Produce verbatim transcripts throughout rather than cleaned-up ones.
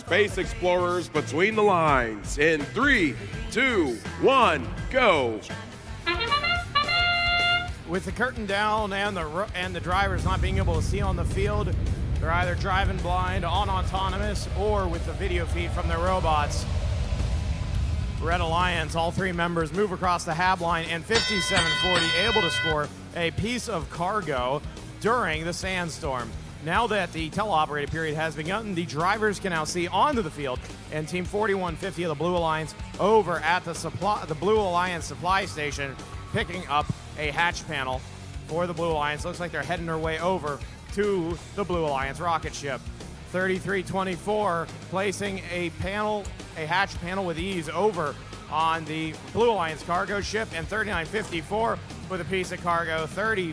Space Explorers Between the Lines. In three, two, one, go. With the curtain down and the and the drivers not being able to see on the field, they're either driving blind on autonomous or with the video feed from their robots. Red Alliance, all three members move across the hab line, and fifty-seven forty able to score a piece of cargo during the sandstorm. Now that the teleoperated period has begun, the drivers can now see onto the field, and Team forty-one fifty of the Blue Alliance over at the supply, the Blue Alliance supply station, picking up a hatch panel for the Blue Alliance. Looks like they're heading their way over to the Blue Alliance rocket ship. thirty-three twenty-four placing a panel, a hatch panel with ease over on the Blue Alliance cargo ship, and thirty-nine fifty-four with a piece of cargo. thirty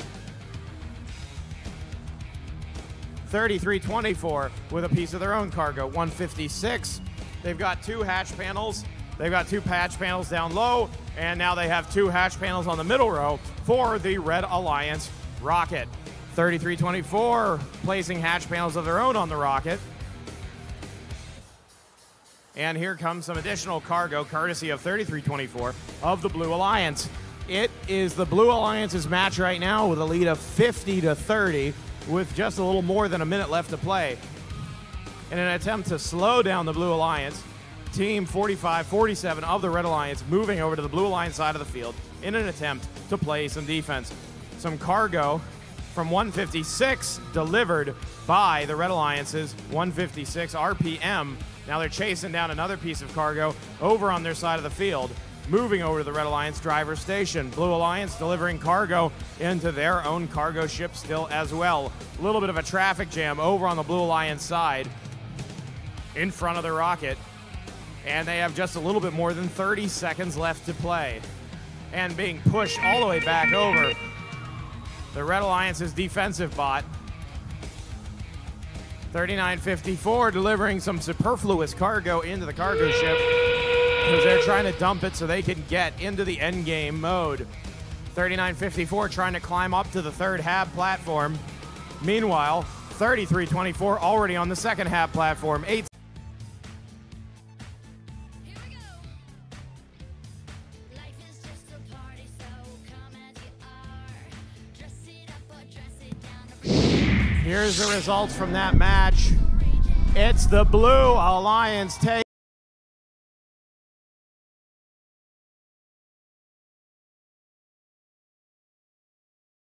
thirty-three twenty-four with a piece of their own cargo. one fifty-six, they've got two hatch panels. They've got two hatch panels down low, and now they have two hatch panels on the middle row for the Red Alliance rocket. thirty-three twenty-four placing hatch panels of their own on the rocket. And here comes some additional cargo courtesy of thirty-three twenty-four of the Blue Alliance. It is the Blue Alliance's match right now with a lead of fifty to thirty with just a little more than a minute left to play. In an attempt to slow down the Blue Alliance, Team forty-five forty-seven of the Red Alliance moving over to the Blue Alliance side of the field in an attempt to play some defense. Some cargo from one fifty-six delivered by the Red Alliance's one fifty-six R P M. Now they're chasing down another piece of cargo over on their side of the field, moving over to the Red Alliance driver station. Blue Alliance delivering cargo into their own cargo ship still as well. A little bit of a traffic jam over on the Blue Alliance side in front of the rocket. And they have just a little bit more than thirty seconds left to play. And being pushed all the way back over, the Red Alliance's defensive bot. thirty-nine fifty-four delivering some superfluous cargo into the cargo ship because they're trying to dump it so they can get into the end game mode. thirty-nine fifty-four trying to climb up to the third hab platform. Meanwhile, thirty-three twenty-four already on the second hab platform. Eight Here's the results from that match. It's the Blue Alliance take